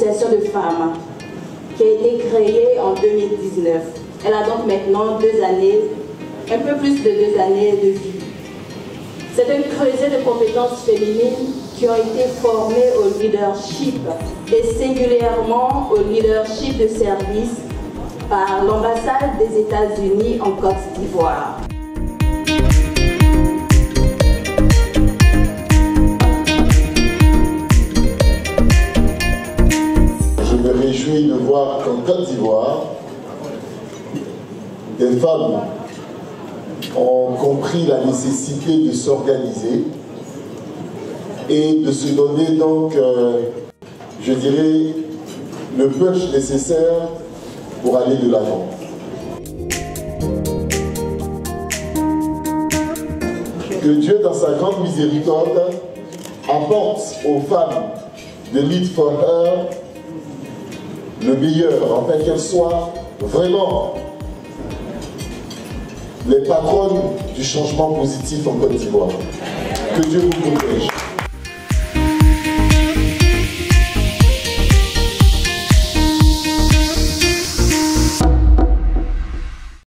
association de femmes qui a été créée en 2019. Elle a donc maintenant 2 années, un peu plus de 2 années de vie. C'est un creuset de compétences féminines qui ont été formées au leadership et singulièrement au leadership de service par l'ambassade des États-Unis en Côte d'Ivoire. Je me réjouis de voir qu'en Côte d'Ivoire, des femmes ont compris la nécessité de s'organiser et de se donner donc, je dirais, le push nécessaire pour aller de l'avant. Que Dieu, dans sa grande miséricorde, apporte aux femmes de Lead for Her le meilleur, afin qu'elles soient vraiment les patronnes du changement positif en Côte d'Ivoire. Que Dieu vous protège.